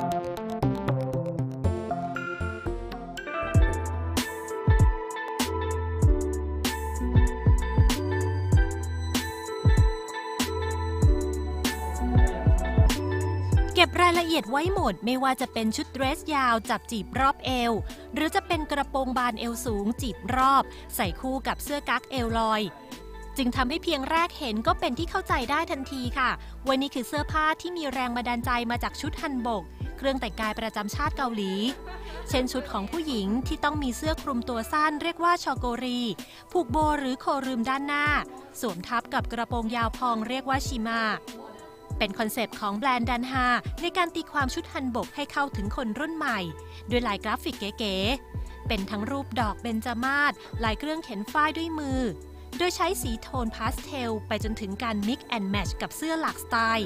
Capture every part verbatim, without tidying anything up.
เก็บรายละเอียดไว้หมดไม่ว่าจะเป็นชุดเดรสยาวจับจีบรอบเอวหรือจะเป็นกระโปรงบานเอวสูงจีบรอบใส่คู่กับเสื้อกั๊กเอวลอยจึงทำให้เพียงแรกเห็นก็เป็นที่เข้าใจได้ทันทีค่ะว่านี่คือเสื้อผ้าที่มีแรงบันดาลใจมาจากชุดฮันบกเครื่องแต่งกายประจำชาติเกาหลีเช่นชุดของผู้หญิงที่ต้องมีเสื้อคลุมตัวสั้นเรียกว่าชอโกรีผูกโบหรือโครึมด้านหน้าสวมทับกับกระโปรงยาวพองเรียกว่าชิมาเป็นคอนเซปต์ของแบรนด์ดันฮาในการตีความชุดฮันบกให้เข้าถึงคนรุ่นใหม่ด้วยลายกราฟิกเก๋ๆเป็นทั้งรูปดอกเบญจมาศลายเครื่องเข็นฝ้ายด้วยมือโดยใช้สีโทนพาสเทลไปจนถึงการ mix and match กับเสื้อหลากสไตล์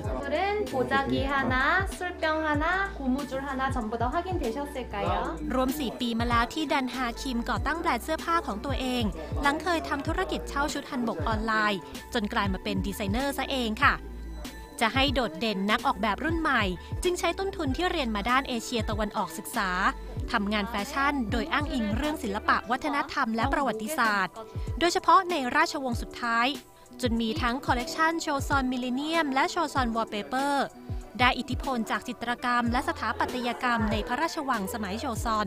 รวมสี่ปีมาแล้วที่ดันฮาคิมก่อตั้งแบรนด์เสื้อผ้าของตัวเองหลังเคยทำธุรกิจเช่าชุดฮันบกออนไลน์จนกลายมาเป็นดีไซเนอร์ซะเองค่ะจะให้โดดเด่นนักออกแบบรุ่นใหม่จึงใช้ต้นทุนที่เรียนมาด้านเอเชียตะวันออกศึกษาทำงานแฟชั่นโดยอ้างอิงเรื่องศิลปะวัฒนธรรมและประวัติศาสตร์โดยเฉพาะในราชวงศ์สุดท้ายจนมีทั้งคอลเลกชันโชซอนมิลเลนเนียมและโชซอนวอลเปเปอร์ได้อิทธิพลจากจิตรกรรมและสถาปัตยกรรมในพระราชวังสมัยโชซอน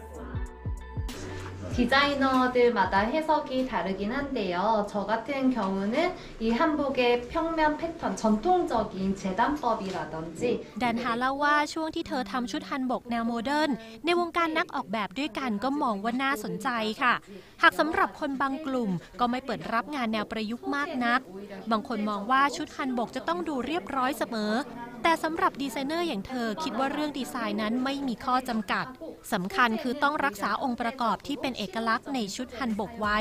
디자이너들마다 해석이 다르긴 한데요. 저 같은 경우는 이 한복의 평면 패턴, 전통적인 재단법이라든지 ดันฮาเล่าว่าช่วงที่เธอทำชุดฮันบกแนวโมเดิร์นในวงการนักออกแบบด้วยกันก็มองว่าน่าสนใจค่ะหากสำหรับคนบางกลุ่มก็ไม่เปิดรับงานแนวประยุกต์มากนักบางคนมองว่าชุดฮันบกจะต้องดูเรียบร้อยเสมอแต่สำหรับดีไซเนอร์อย่างเธอคิดว่าเรื่องดีไซน์นั้นไม่มีข้อจำกัดสำคัญคือต้องรักษาองค์ประกอบที่เป็นเอกลักษณ์ในชุดฮันบกไว้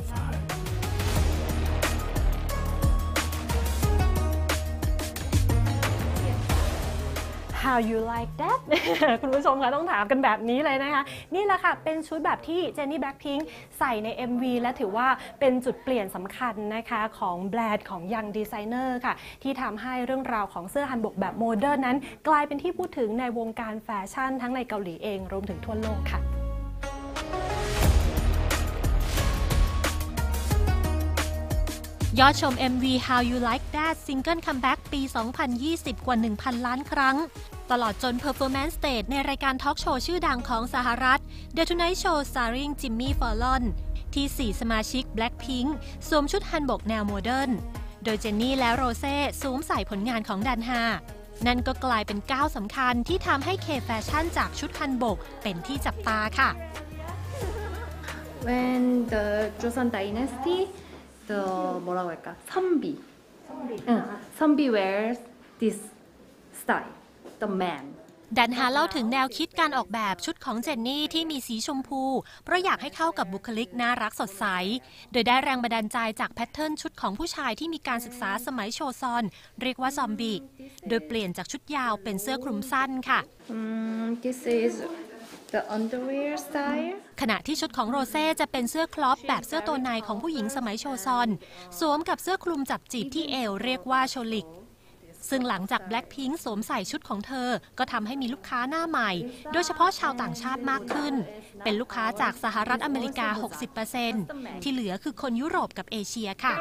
How you like that คุณผู้ชมคะต้องถามกันแบบนี้เลยนะคะนี่แหละค่ะเป็นชุดแบบที่เจนนี่แบล็คพิงค์ใส่ใน เอ็ม วี และถือว่าเป็นจุดเปลี่ยนสำคัญนะคะของแบรนด์ของยังดีไซเนอร์ค่ะที่ทำให้เรื่องราวของเสื้อฮันบกแบบโมเดิร์นนั้นกลายเป็นที่พูดถึงในวงการแฟชั่นทั้งในเกาหลีเองรวมถึงทั่วโลกค่ะยอดชม เอ็ม วี How You Like That ซิงเกิลคัมแบ็กปี สองพันยี่สิบ กว่า หนึ่งพัน ล้านครั้งตลอดจน Performance Stage ในรายการทอล์กโชว์ชื่อดังของสหรัฐ The Tonight Show Starring Jimmy Fallon ที่สี่สมาชิก Blackpink สวมชุดฮันบกแนวโมเดิร์นโดยเจนนี่และโรเซ่สวมใส่ผลงานของดันฮานั่นก็กลายเป็นก้าวสำคัญที่ทำให้เคแฟชั่นจากชุดฮันบกเป็นที่จับตาค่ะ When the Joseon Dynasty the 뭐라고 할까? 선비. 응, 선비 wears this style. The man. ดันฮาเล่าถึงแนวคิดการออกแบบชุดของเจนนี่ที่มีสีชมพูเพราะอยากให้เข้ากับบุคลิกน่ารักสดใสโดยได้แรงบันดาลใจจากแพทเทิร์นชุดของผู้ชายที่มีการศึกษาสมัยโชซอนเรียกว่าซอมบี้โดยเปลี่ยนจากชุดยาวเป็นเสื้อคลุมสั้นค่ะ um, This is the underwear style. ขณะที่ชุดของโรเซ่จะเป็นเสื้อคลอปแบบเสื้อตัวในของผู้หญิงสมัยโชซอนสวมกับเสื้อคลุมจับจีบที่เอวเรียกว่าโชลิกซึ่งหลังจาก Blackpink สวมใส่ชุดของเธอก็ทำให้มีลูกค้าหน้าใหม่โดยเฉพาะชาวต่างชาติมากขึ้นเป็นลูกค้าจากสหรัฐอเมริกา หกสิบเปอร์เซ็นต์ ที่เหลือคือคนยุโรปกับเอเชียค่ะ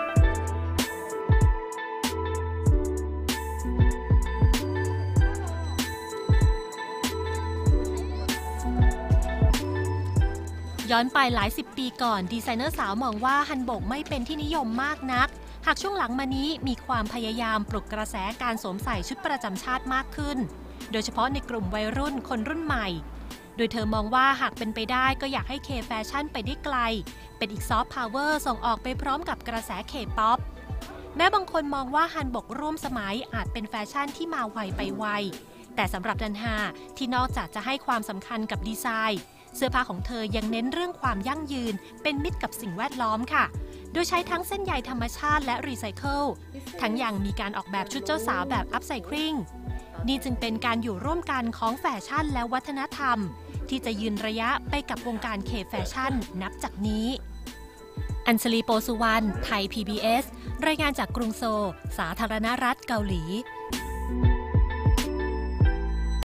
ย้อนไปหลายสิบปีก่อนดีไซเนอร์สาวมองว่าฮันบกไม่เป็นที่นิยมมากนักหากช่วงหลังมานี้มีความพยายามปลุกกระแสการสวมใส่ชุดประจำชาติมากขึ้นโดยเฉพาะในกลุ่มวัยรุ่นคนรุ่นใหม่โดยเธอมองว่าหากเป็นไปได้ก็อยากให้เคแฟชั่นไปได้ไกลเป็นอีกซอฟต์พาวเวอร์ส่งออกไปพร้อมกับกระแสเคป๊อปแม้บางคนมองว่าฮันบกร่วมสมัยอาจเป็นแฟชั่นที่มาไวไปไวแต่สำหรับดันฮาที่นอกจากจะให้ความสำคัญกับดีไซน์เสื้อผ้าของเธอยังเน้นเรื่องความยั่งยืนเป็นมิตรกับสิ่งแวดล้อมค่ะโดยใช้ทั้งเส้นใยธรรมชาติและรีไซเคิลทั้งยังมีการออกแบบชุดเจ้าสาวแบบอัพไซคลิงนี่จึงเป็นการอยู่ร่วมกันของแฟชั่นและวัฒนธรรมที่จะยืนระยะไปกับวงการเคแฟชั่นนับจากนี้อัญชลี โปสุวรรณ ไทย พี บี เอส รายงานจากกรุงโซลสาธารณรัฐเกาหลี